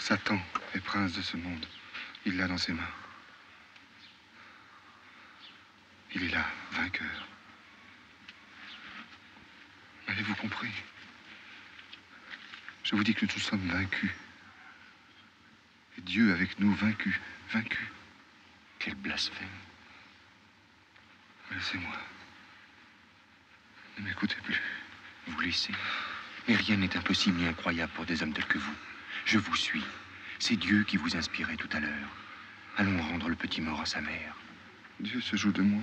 Satan est prince de ce monde. Il l'a dans ses mains. Il est là, vainqueur. Avez-vous compris? Je vous dis que nous sommes vaincus. Et Dieu avec nous, vaincu, vaincu. Quel blasphème. Laissez-moi. Ne m'écoutez plus. Vous laissez? Mais rien n'est impossible ni incroyable pour des hommes tels que vous. Je vous suis. C'est Dieu qui vous inspirait tout à l'heure. Allons rendre le petit mort à sa mère. Dieu se joue de moi.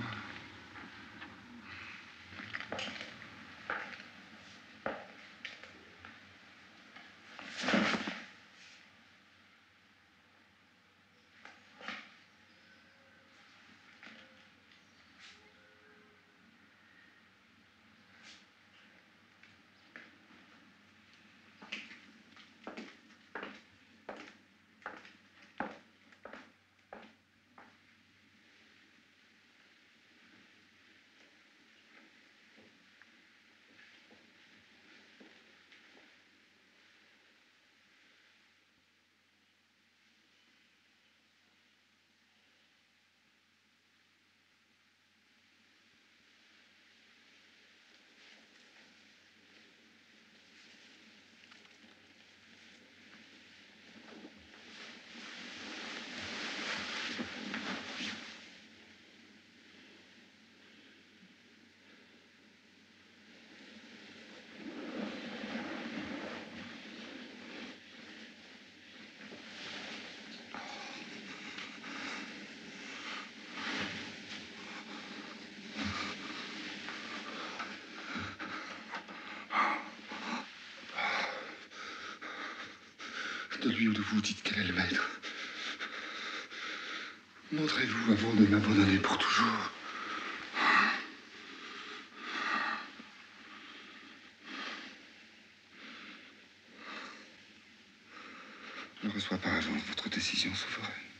De lui ou de vous, dites quel est le maître. Montrez-vous avant de m'abandonner pour toujours. Je reçois par avance votre décision souveraine.